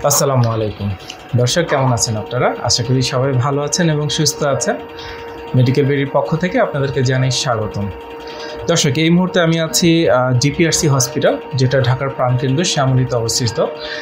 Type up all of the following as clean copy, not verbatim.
আসসালামু আলাইকুম দর্শক, কেমন আছেন আপনারা? আশা করি সবাই ভালো আছেন এবং সুস্থ আছেন। মেডিকেল বেরির পক্ষ থেকে আপনাদেরকে জানাই স্বাগতম। দর্শক, এই মুহূর্তে আমি আছি ডিপিআরসি হসপিটাল, যেটা ঢাকার প্রাণকেন্দ্র শ্যামলীতে অবস্থিত,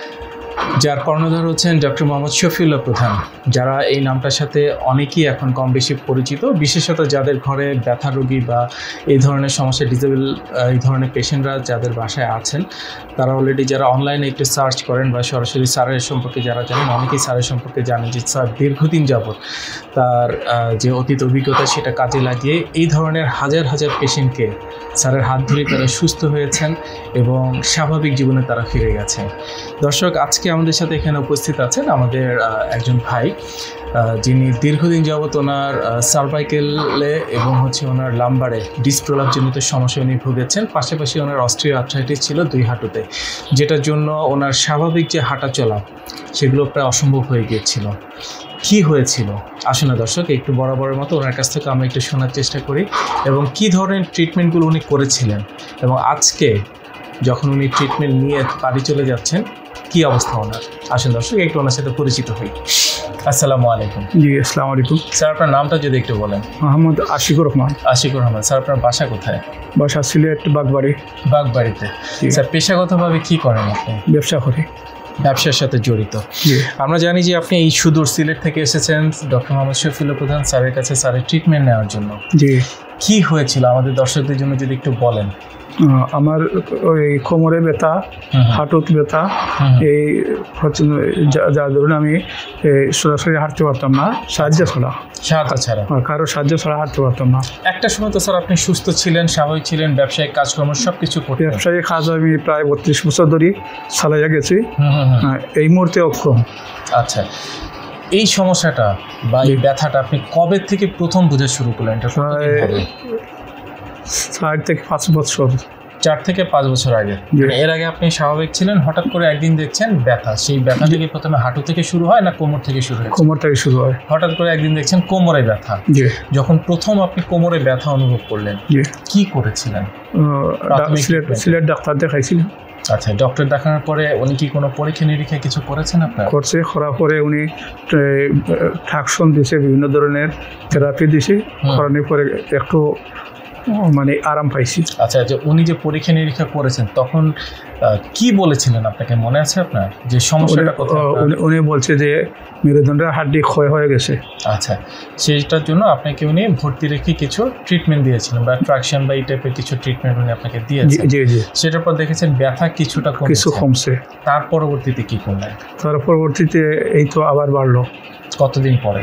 যার কর্ণধার হচ্ছেন ডক্টর মোহাম্মদ শফিউল্লাহ প্রধান, যারা এই নামটার সাথে অনেকেই এখন কম বেশি পরিচিত, বিশেষত যাদের ঘরে ব্যথা রোগী বা এই ধরনের সমস্যা ডিজেবল এই ধরনের পেশেন্টরা যাদের বাসায় আছেন, তারা অলরেডি যারা অনলাইনে একটু সার্চ করেন বা সরাসরি স্যারের সম্পর্কে যারা জানেন, অনেকেই স্যারের সম্পর্কে জানেন যে স্যার দীর্ঘদিন যাবৎ তার যে অতীত অভিজ্ঞতা সেটা কাজে লাগিয়ে এই ধরনের হাজার হাজার পেশেন্টকে স্যারের হাত ধরে তারা সুস্থ হয়েছেন এবং স্বাভাবিক জীবনে তারা ফিরে গেছেন। দর্শক, আজকে আমাদের সাথে এখানে উপস্থিত আছেন আমাদের একজন ভাই, যিনি দীর্ঘদিন যাবৎ ওনার সার্ভাইকেলে এবং ওনার লাম্বারে ডিস্ক প্রলাপজনিত সমস্যা উনি ভুগেছেন। পাশাপাশি ওনার অস্ট্রিও আর্থ্রাইটিস ছিল 2 হাঁটুতে, যেটার জন্য ওনার স্বাভাবিক যে হাঁটা চলা সেগুলো প্রায় অসম্ভব হয়ে গিয়েছিল। কি হয়েছিল আসুন না দর্শক, একটু বরাবরের মতো ওনার কাছ থেকে আমরা একটু শোনার চেষ্টা করি এবং কী ধরনের ট্রিটমেন্টগুলো উনি করেছিলেন এবং আজকে যখন উনি ট্রিটমেন্ট নিয়ে বাড়ি চলে যাচ্ছেন কি অবস্থা ওনার। আসুন দর্শক, একটু ওনার সাথে পরিচিত হই। আসসালামু আলাইকুম। জি, আসসালামু আলাইকুম স্যার, আপনার নামটা যদি একটু বলেন। মোহাম্মদ আশিকুর রহমান। আশিকুর রহমান। স্যার, আপনার বাসা কোথায়? বাসা সিলেট বাগবাড়ি। বাগবাড়িতে। স্যার, পেশাগতভাবে কি করেন আপনি? ব্যবসা করি। ব্যবসার সাথে জড়িত। আমরা জানি যে আপনি এই সুদূর সিলেট থেকে এসেছেন ডক্টর মোহাম্মদ শফিউল্লাহ প্রধান স্যারের কাছে স্যারের ট্রিটমেন্ট নেওয়ার জন্য। জি, কি হয়েছিল আমাদের দর্শকদের জন্য যদি একটু বলেন। আমার ওই কোমরে ব্যথা, হাঁটুত ব্যথা, এই হচ্ছে যার ধরুন আমি সরাসরি হাঁটতে পারতাম না, সাহায্য ছাড়া কারো সাহায্য ছাড়া হাঁটতে পারতাম না। একটা সময় তো স্যার আপনি সুস্থ ছিলেন, স্বাভাবিক ছিলেন, ব্যবসায়িক কাজকর্ম সব কিছু করতেন। ব্যবসায়িক কাজ আমি প্রায় 32 বছর ধরে চালাইয়া গেছি। এই মুহূর্তে অক্ষম। আচ্ছা, এই সমস্যাটা বা এই ব্যথাটা আপনি কবে থেকে প্রথম বোঝা শুরু করলেন? 4 থেকে 5 বছর। 4 থেকে 5 বছর আগে। এর আগে আপনি স্বাভাবিক ছিলেন, হঠাৎ করে একদিন দেখছেন ব্যথা। সেই ব্যথা থেকে প্রথমে হাঁটু থেকে শুরু হয় না কোমর থেকে শুরু হয়? কোমর থেকে শুরু হয়। হঠাৎ করে একদিন দেখছেন কোমরে ব্যথা। যখন প্রথম আপনি কোমরে ব্যথা অনুভব করলেন কি করেছিলেন? সিলেট ডাক্তার দেখাইছিলেন। আচ্ছা, ডক্টর দেখানোর পরে উনি কি কোনো পরীক্ষা নিরীক্ষা কিছু করেছেন আপনার? করছে, করার পরে উনি ট্রাকশন দিয়েছে, বিভিন্ন ধরনের থেরাপি দিয়েছে, করানোর পরে একটু মানে আরাম পাইছি। আচ্ছা, যে উনি যে পরীক্ষা নিরীক্ষা করেছেন তখন কি বলেছিলেন আপনাকে, মনে আছে আপনার যে সমস্যাটা কোথায়? উনি বলছে যে মেরুদণ্ডের হাড্ডি ক্ষয় হয়ে গেছে। আচ্ছা, সেইটার জন্য আপনাকে উনি ভর্তি রেখে কিছু ট্রিটমেন্ট দিয়েছিলেন বা ট্রাকশন বা এই টাইপের কিছু ট্রিটমেন্ট উনি আপনাকে দিয়েছেন। জি জি। সেটার পর দেখেছেন ব্যথা কিছুটা কমছে। তার পরবর্তীতে কি করলেন? তার পরবর্তীতে এই তো আবার বাড়লো। কতদিন পরে?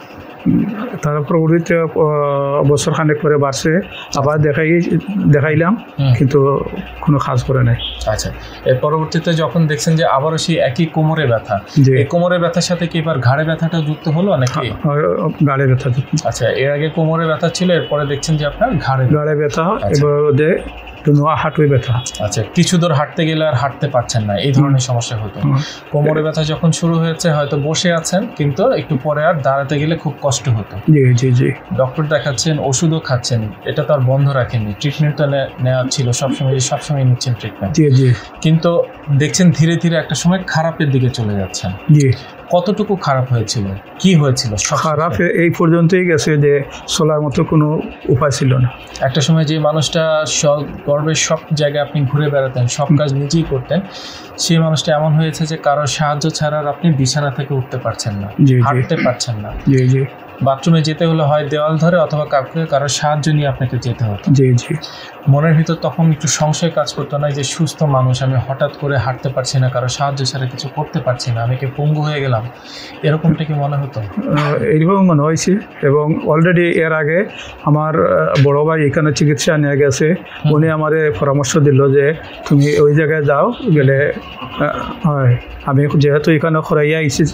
তার পরবর্তীতে বছর খানেক পরে বাড়ছে, আবার দেখাইলাম কিন্তু কোনো কাজ করে নাই। আচ্ছা, এর পরবর্তীতে যখন দেখছেন যে আবারও সেই একই কোমরে ব্যথা, এই কোমরে ব্যথার সাথে কি এবার ঘাড়ে ব্যথাটা যুক্ত হলো নাকি? ঘাড়ে ব্যথা যুক্ত। আচ্ছা, এর আগে কোমরে ব্যথা ছিল, এরপরে দেখছেন যে আপনার ঘাড়ে ব্যথা, এবার হাঁটুই ব্যথা। আচ্ছা, কিছু দূর হাঁটতে গেলে আর হাঁটতে পারছেন না, এই ধরনের সমস্যা হতো। কোমরে ব্যথা যখন শুরু হয়েছে হয়তো বসে আছেন, কিন্তু একটু পরে আর দাঁড়াতে গেলে খুব কষ্ট হতো। জি জি জি। ডক্টর দেখাচ্ছেন, ওষুধও খাচ্ছেন, এটা তো আর বন্ধ রাখেননি, ট্রিটমেন্টটা নেওয়া ছিল সবসময় নিচ্ছেন ট্রিটমেন্ট। জি জি। কিন্তু দেখছেন ধীরে ধীরে একটা সময় খারাপের দিকে চলে যাচ্ছেন। জি। কতটুকু খারাপ হয়েছিল, কি হয়েছিল? খারাপ এই পর্যন্তই গেছে যে চলার মতো কোনো উপায় ছিল না। একটা সময় যে মানুষটা গর্বের সব জায়গায় আপনি ঘুরে বেড়াতেন, সব কাজ নিজেই করতেন, সেই মানুষটা এমন হয়েছে যে কারোর সাহায্য ছাড়া আপনি বিছানা থেকে উঠতে পারছেন না, হাঁটতে পারছেন না। জি জি। বাথরুমে যেতে হলে হয় দেওয়াল ধরে অথবা কারোর সাহায্য নিয়ে আপনাকে যেতে হতো। জি জি। মনের ভিতর তখন একটু সংশয় কাজ করতো না যে সুস্থ মানুষ, আমি হঠাৎ করে হাঁটতে পারছি না, কারো সাহায্য ছাড়া কিছু করতে পারছি না, আমি কি পঙ্গু হয়ে গেলাম, এরকমটা কি মনে হতো? এইরকম মনে হয়েছে। এবং অলরেডি এর আগে আমার বড় ভাই এখানে চিকিৎসা নিয়ে গেছে, উনি আমার পরামর্শ দিল যে তুমি ওই জায়গায় যাও, গেলে হয় আমি যেহেতু এখানে খরাইয়া আইছি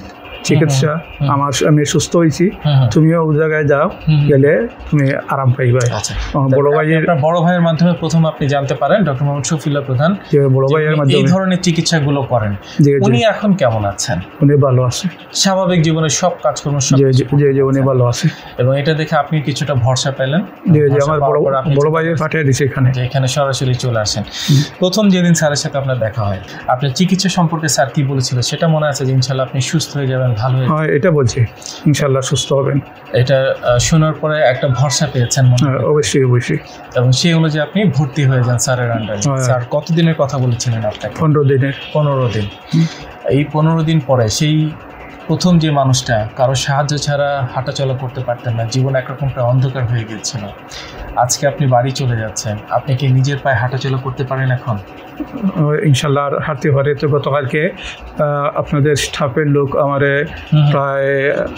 চিকিৎসা আমি সুস্থ হয়েছি, তুমিও ওই জায়গায় যাও, গেলে তুমি আরাম পাইবা। বড় ভাইয়ের মাধ্যমে প্রথম আপনি জানতে পারেন ডক্টর মোহাম্মদ শফিউল্লাহ প্রধান বড় ভাইয়ের মাধ্যমে এই ধরনের চিকিৎসাগুলো করেন। উনি এখন কেমন আছেন? উনি ভালো আছে, স্বাভাবিক জীবনের সব কাজকর্ম উনি ভালো আছে, এবং এটা দেখে আপনি কিছুটা ভরসা পেলেন। আমার বড় ভাইয়ের পাঠিয়ে দিছে এখানে সরাসরি চলে আসেন। প্রথম যেদিন স্যারের সাথে আপনার দেখা হয়, আপনার চিকিৎসা সম্পর্কে স্যার কি বলেছিল সেটা মনে আছে যে ইনশাল্লাহ আপনি সুস্থ হয়ে যাবেন, ভালো হয়ে যাবেন? এটা বলছি ইনশাল্লাহ সুস্থ হবেন। এটা শোনার পরে একটা ভরসা পেয়েছেন? অবশ্যই। এবং সেই অনুযায়ী আপনি ভর্তি হয়ে যান স্যারের আন্ডারে। স্যার কতদিনের কথা বলেছিলেন আপনাকে? 15 দিন। এই 15 দিন পরে সেই প্রথম যে মানুষটা কারো সাহায্য ছাড়া হাঁটাচলা করতে পারতেন না, জীবন একরকম প্রায় অন্ধকার হয়ে গিয়েছিল, আজকে আপনি বাড়ি চলে যাচ্ছেন, আপনি কি নিজের পায়ে হাঁটাচলা করতে পারেন এখন? ইনশাল্লাহ হাঁটতে পারে। তো গতকালকে আপনাদের স্টাফের লোক আমারে প্রায়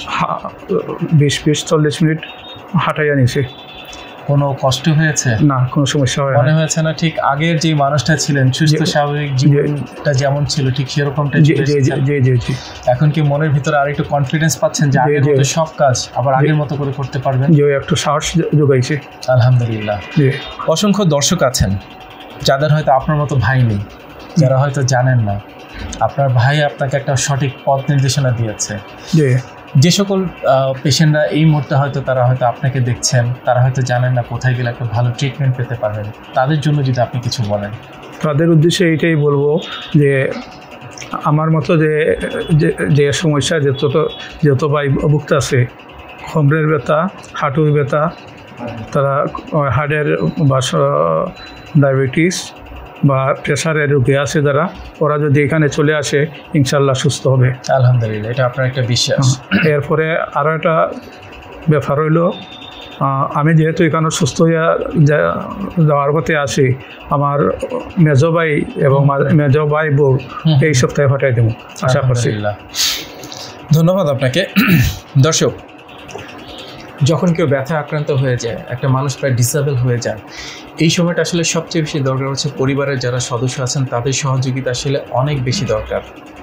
20-40 মিনিট হাঁটাইয়া নিয়েছে। কোনো কষ্ট হয়েছে? না, কোনো সমস্যা হয় মনে হয়েছে না ঠিক আগের যে মানুষটা ছিলেন, সুস্থ স্বাভাবিক জীবনটা যেমন ছিল ঠিক সেরকমটাই? জি। এখন কি মনের ভিতরে আরেকটু কনফিডেন্স পাচ্ছেন যে আগের মতো সব কাজ আবার আগের মতো করে করতে পারবেন? একটু সাহস যোগাইছে আলহামদুলিল্লাহ। অসংখ্য দর্শক আছেন যাদের হয়তো আপনার মতো ভাই নেই, যারা হয়তো জানেন না আপনার ভাই আপনাকে একটা সঠিক পথ নির্দেশনা দিয়েছে। যে সকল পেশেন্টরা এই মুহূর্তে হয়তো তারা হয়তো আপনাকে দেখছেন, তারা হয়তো জানেন না কোথায় গেলে একটা ভালো ট্রিটমেন্ট পেতে পারবেন, তাদের জন্য যদি আপনি কিছু বলেন। তাদের উদ্দেশ্যে এইটাই বলবো যে আমার মতো যে সমস্যা যত ভাই ভুগতে আছে, কোমরের ব্যথা, হাঁটুর ব্যথা, তারা হার্টের বা ডায়াবেটিস বা প্রেশারের রোগী আছে যারা, ওরা যদি এখানে চলে আসে ইনশাল্লাহ সুস্থ হবে। আলহামদুলিল্লাহ, এটা আপনার একটা বিশ্বাস। এরপরে আরও একটা ব্যাপার হইল, আমি যেহেতু এখানে সুস্থ হইয়া যাওয়ার পথে আসি, আমার মেজো ভাই এবং মেজো ভাই বউ এই সপ্তাহে পাঠিয়ে দেবো আশা করছি। ধন্যবাদ আপনাকে। দর্শক, যখন কেউ ব্যথা আক্রান্ত হয়ে যায়, একটা মানুষ প্রায় ডিসেবল হয়ে যায়, এই সময়টা আসলে সবচেয়ে বেশি দরকার হচ্ছে পরিবারের যারা সদস্য আছেন তাদের সহযোগিতা আসলে অনেক বেশি দরকার।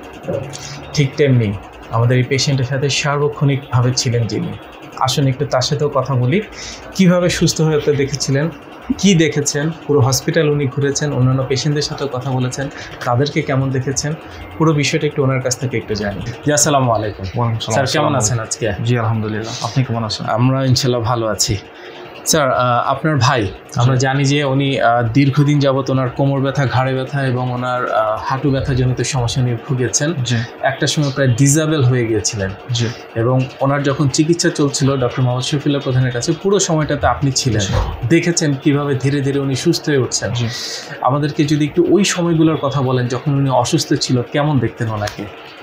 ঠিক তেমনি আমাদের এই পেশেন্টের সাথে সার্বক্ষণিকভাবে ছিলেন যিনি। আসুন একটু তার সাথেও কথা বলি, কিভাবে সুস্থ হতে দেখেছিলেন, কি দেখেছেন, পুরো হসপিটাল উনি ঘুরেছেন, অন্যান্য পেশেন্টদের সাথেও কথা বলেছেন, তাদেরকে কেমন দেখেছেন, পুরো বিষয়টা একটু ওনার কাছ থেকে একটু জানি। জি, আসসালামু আলাইকুম। স্যার কেমন আছেন আজকে? জি আলহামদুলিল্লাহ, আপনি কেমন আছেন? আমরা ইনশাল্লাহ ভালো আছি। স্যার, আপনার ভাই, আমরা জানি যে উনি দীর্ঘদিন যাবত ওনার কোমর ব্যথা, ঘাড়ে ব্যথা এবং ওনার হাঁটু ব্যথা জনিত সমস্যা নিয়ে ভুগেছেন। একটা সময় প্রায় ডিসেবল হয়ে গিয়েছিলেন। এবং ওনার যখন চিকিৎসা চলছিল ডক্টর মোহাম্মদ শফিউল্লাহ প্রধানের কাছে, পুরো সময়টাতে আপনি ছিলেন, দেখেছেন কিভাবে ধীরে ধীরে উনি সুস্থ হয়ে উঠছেন। আমাদেরকে যদি একটু ওই সময়গুলোর কথা বলেন যখন উনি অসুস্থ ছিল, কেমন দেখতেন ওনাকে?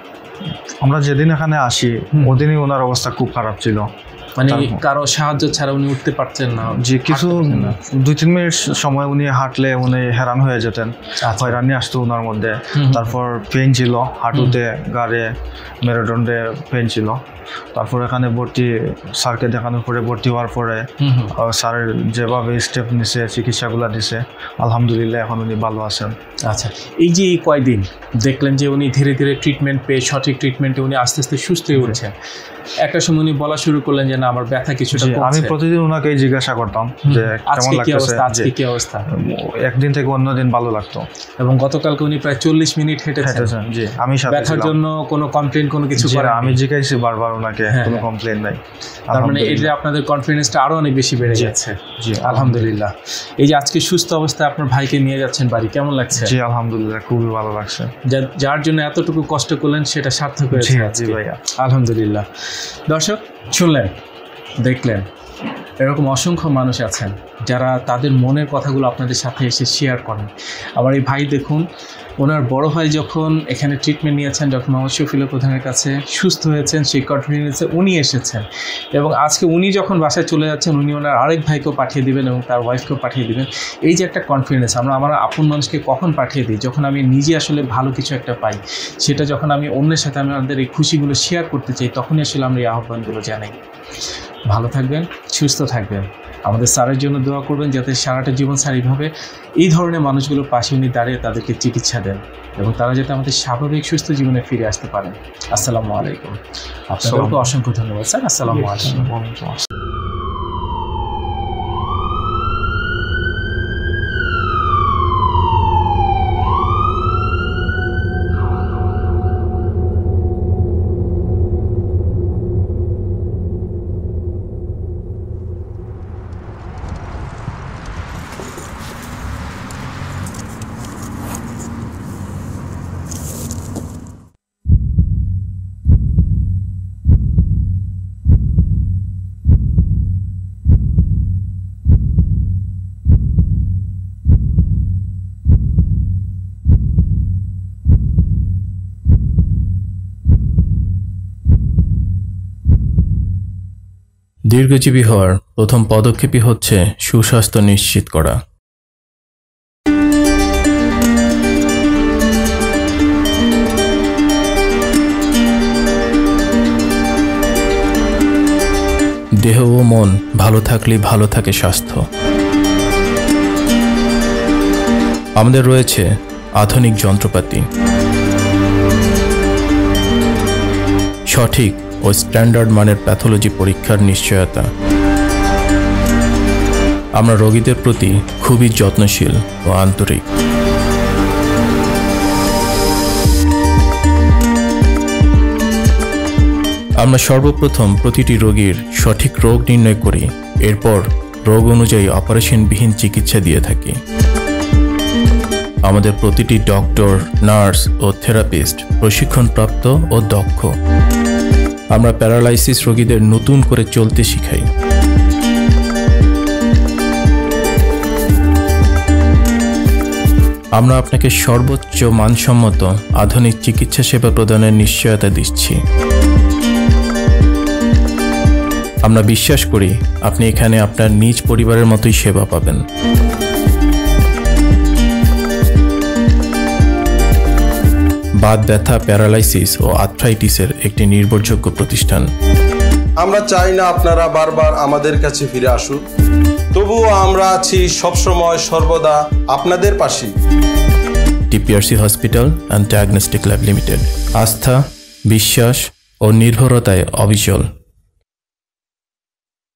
আমরা যেদিন এখানে আসি ওদিনই ওনার অবস্থা খুব খারাপ ছিল, মানে কারো সাহায্য ছাড়া উনি উঠতে পারছেন না। যে কিছু 2-3 মিনিট সময় উনি হাঁটলে উনি হেরান হয়ে যেতেন, হয়রানি আসতো ওনার মধ্যে। তারপর পেন ছিল হাঁটুতে, গাড়ে, মেরুদণ্ডে পেন ছিল। তারপর এখানে স্যারকে দেখানোর পরে ভর্তি হওয়ার পরে স্যার যেভাবে স্টেপ নিছে, চিকিৎসাগুলো দিছে, আলহামদুলিল্লাহ এখন উনি ভালো আছেন। আচ্ছা, এই যে এই কয়দিন দেখলেন যে উনি ধীরে ধীরে ট্রিটমেন্ট পেয়ে সঠিক ট্রিটমেন্টে উনি আস্তে আস্তে সুস্থ হয়ে উঠছেন, একটা সময় উনি বলা শুরু করলেন যে না, আমার ব্যথা কিছুটা কমছে। আমি প্রতিদিন ওনাকে জিজ্ঞাসা করতাম যে কেমন লাগছে, আজকে কি অবস্থা। একদিন থেকে অন্য দিন ভালো লাগতো। এবং গতকালকে উনি প্রায় 40 মিনিট হেঁটেছেন। জি, আমি ব্যথার জন্য কোনো কমপ্লেন কোনো কিছু করেন? আমি জিজ্ঞাসি বারবার ওনাকে, কোনো কমপ্লেন নাই। তার মানে এই যে আপনাদের কনফিডেন্সটা আরো অনেক বেশি বেড়ে যাচ্ছে। জি আলহামদুলিল্লাহ। এই যে আজকে সুস্থ অবস্থায় আপনার ভাইকে নিয়ে যাচ্ছেন বাড়ি, কেমন লাগছে? জি আলহামদুলিল্লাহ, খুবই ভালো লাগছে। যার জন্য এতটুকু কষ্ট করলেন সেটা সার্থক হয়েছে। জি ভাইয়া, আলহামদুলিল্লাহ। দর্শক, শুনলেন, দেখলেন, এরকম অসংখ্য মানুষ আছেন যারা তাদের মনের কথাগুলো আপনাদের সাথে এসে শেয়ার করেন। আমার এই ভাই দেখুন, ওনার বড় ভাই যখন এখানে ট্রিটমেন্ট নিয়েছেন ডক্টর মোহাম্মদ শফিউল্লাহ প্রধানের কাছে, সুস্থ হয়েছেন, সেই কনফিডেন্সে উনি এসেছেন। এবং আজকে উনি যখন বাসায় চলে যাচ্ছেন, উনি ওনার আরেক ভাইকেও পাঠিয়ে দিবেন এবং তার ওয়াইফকেও পাঠিয়ে দিবেন। এই যে একটা কনফিডেন্স, আমার আপন মানুষকে কখন পাঠিয়ে দিই, যখন আমি নিজে আসলে ভালো কিছু একটা পাই, সেটা যখন আমি অন্যের সাথে আমাদের এই খুশিগুলো শেয়ার করতে চাই, তখনই আসলে আমরা এই আহ্বানগুলো জানাই। ভালো থাকবেন, সুস্থ থাকবেন। আমাদের স্যারের জন্য দোয়া করবেন যাতে সারাটা জীবন স্যার এইভাবে এই ধরনের মানুষগুলোর পাশে উনি দাঁড়িয়ে তাদেরকে চিকিৎসা দেন এবং তারা যাতে আমাদের স্বাভাবিক সুস্থ জীবনে ফিরে আসতে পারেন। আসসালামু আলাইকুম। আপনাদেরকে অসংখ্য ধন্যবাদ স্যার। আসসালামু আলাইকুম। দীর্ঘজীবী হওয়ার প্রথম পদক্ষেপই হচ্ছে সুস্বাস্থ্য নিশ্চিত করা। দেহ ও মন ভালো থাকলেই ভালো থাকে স্বাস্থ্য। আমাদের রয়েছে আধুনিক যন্ত্রপাতি, সঠিক ও স্ট্যান্ডার্ড মানের প্যাথোলজি পরীক্ষার নিশ্চয়তা। আমরা রোগীদের প্রতি খুবই যত্নশীল ও আন্তরিক। আমরা সর্বপ্রথম প্রতিটি রোগীর সঠিক রোগ নির্ণয় করি, এরপর রোগ অনুযায়ী অপারেশনবিহীন চিকিৎসা দিয়ে থাকি। আমাদের প্রতিটি ডক্টর, নার্স ও থেরাপিস্ট প্রশিক্ষণপ্রাপ্ত ও দক্ষ। আমরা প্যারালাইসিস রোগীদের নতুন করে চলতে শিখাই। আমরা আপনাকে সর্বোচ্চ মানসম্মত আধুনিক চিকিৎসা সেবা প্রদানের নিশ্চয়তা দিচ্ছি। আমরা বিশ্বাস করি আপনি এখানে আপনার নিজ পরিবারের মতোই সেবা পাবেন। বাত ব্যথা, প্যারালাইসিস ও আর্থ্রাইটিসের একটি নির্ভরযোগ্য প্রতিষ্ঠান। আমরা চাই না আপনারা বারবার আমাদের কাছে ফিরে আসুন, তবুও আমরা আছি সবসময় সর্বদা আপনাদের পাশে। DPRC hospital and diagnostic lab limited, আস্থা, বিশ্বাস ও নির্ভরতায় অবিচল।